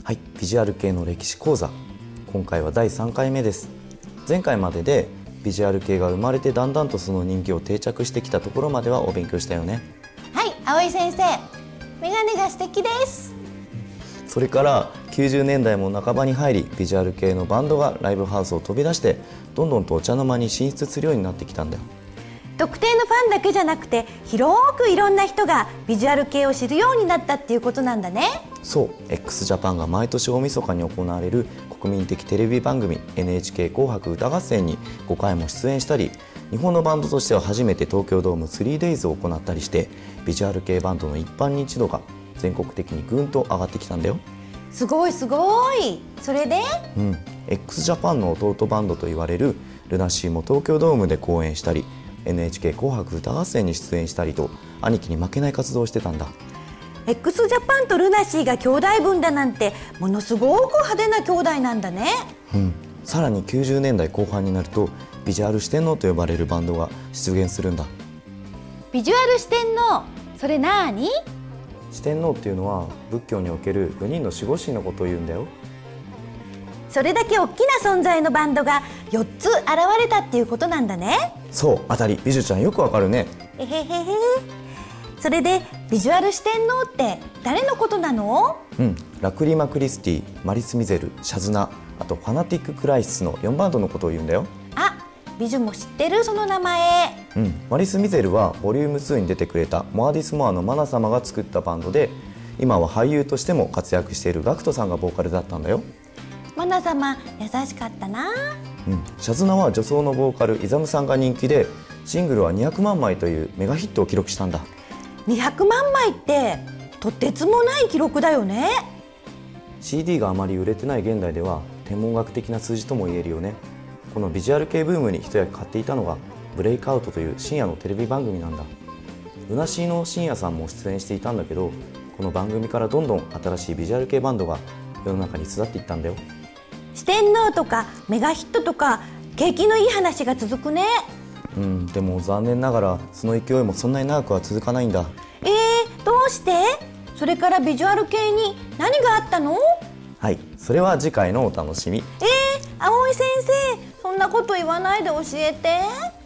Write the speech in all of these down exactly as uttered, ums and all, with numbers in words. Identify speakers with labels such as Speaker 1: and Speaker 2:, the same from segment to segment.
Speaker 1: はい、ビジュアル系の歴史講座、今回はだいさんかいめです。前回まででビジュアル系が生まれてだんだんとその人気を定着してきたところまではお勉強したよね。
Speaker 2: はい、葵先生、メガネが素敵です。
Speaker 1: それからきゅうじゅうねんだいも半ばに入り、ビジュアル系のバンドがライブハウスを飛び出してどんどんとお茶の間に進出するようになってきたんだよ。
Speaker 2: 特定のファンだけじゃなくて、広くいろんな人がビジュアル系を知るようになったっていうことなんだね。
Speaker 1: そう、 X ジャパンが毎年大晦日に行われる国民的テレビ番組 エヌエイチケー 紅白歌合戦にごかいも出演したり、日本のバンドとしては初めて東京ドーム スリーデイズ を行ったりして、ビジュアル系バンドの一般認知度が全国的にぐんと上がってきたんだよ。
Speaker 2: すごいすごい。それで、
Speaker 1: うん、X ジャパンの弟バンドと言われるルナシーも東京ドームで公演したり、エヌエイチケー 紅白歌合戦に出演したりと、兄貴に負けない活動をしてたんだ。
Speaker 2: X ジャパンとルナシーが兄弟分だなんて、ものすごく派手な兄弟なんだね。
Speaker 1: うん、さらにきゅうじゅうねんだいこう半になるとビジュアル四天王と呼ばれるバンドが出現するんだ。
Speaker 2: ビジュアル四天王、それなーに？
Speaker 1: 四天王っていうのは仏教におけるよにんの守護神のことを言うんだよ。
Speaker 2: それだけ大きな存在のバンドがよっつ現れたっていうことなんだね。
Speaker 1: そう、当たり。美女ちゃんよくわかるね。
Speaker 2: えへへへ。それでビジュアル四天王って誰のことなの？
Speaker 1: うん、ラクリマ・クリスティ、マリス・ミゼル、シャズナ、あとファナティック・クライシスのよんバンドのことを言うんだよ。
Speaker 2: あ、美女も知ってる、その名前。
Speaker 1: うん、マリス・ミゼルはボリュームツーに出てくれたモアディス・モアのマナ様が作ったバンドで、今は俳優としても活躍しているガクトさんがボーカルだったんだよ。
Speaker 2: マナ様優しかったな。
Speaker 1: うん、シャズナは女装のボーカルイザムさんが人気で、シングルはにひゃくまんまいというメガヒットを記録したんだ。
Speaker 2: にひゃくまんまいってとてつもない記録だよね。
Speaker 1: シーディー があまり売れてない現代では天文学的な数字とも言えるよね。このビジュアル系ブームに一役買っていたのがブレイクアウトという深夜のテレビ番組なんだ。ルナシーの深夜さんも出演していたんだけど、この番組からどんどん新しいビジュアル系バンドが世の中に巣立っていったんだよ。
Speaker 2: 四天王とかメガヒットとか景気のいい話が続くね。
Speaker 1: うん、でも残念ながらその勢いもそんなに長くは続かないんだ。
Speaker 2: えー、どうして？それからビジュアル系に何があったの？
Speaker 1: はい、それは次回のお楽しみ。
Speaker 2: えー、葵先生、そんなこと言わないで教えて。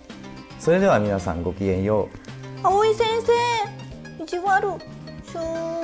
Speaker 1: それでは皆さんごきげんよう。
Speaker 2: 葵先生、意地悪。しゅー